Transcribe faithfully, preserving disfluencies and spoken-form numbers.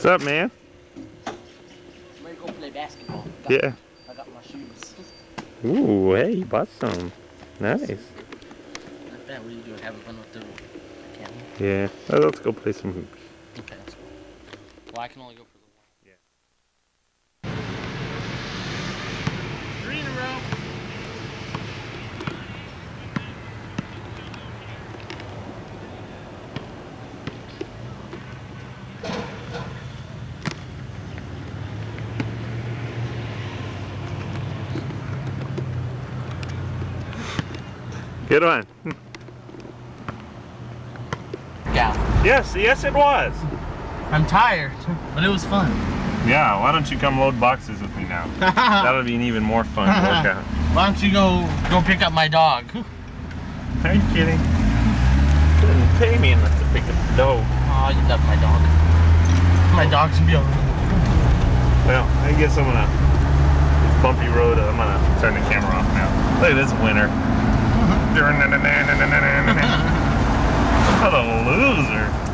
What's up, man? I'm ready to go play basketball. Got, Yeah. I got my shoes. Ooh, hey, you bought some. Nice. Not bad. What are you doing? Having fun with the camera? Yeah. Well, let's go play some hoops. Okay, let's go. Well, I can only go for the one. Yeah. Three in a row. Good one. Yeah. Yes, yes it was. I'm tired, but it was fun. Yeah, why don't you come load boxes with me now? That'll be an even more fun workout. Why don't you go go pick up my dog? Are you kidding? You couldn't pay me enough to pick up the dog. Oh, you love my dog. My dog's beautiful. Well, I guess I'm gonna, this bumpy road, I'm gonna turn the camera off now. Look at this winter. What a loser.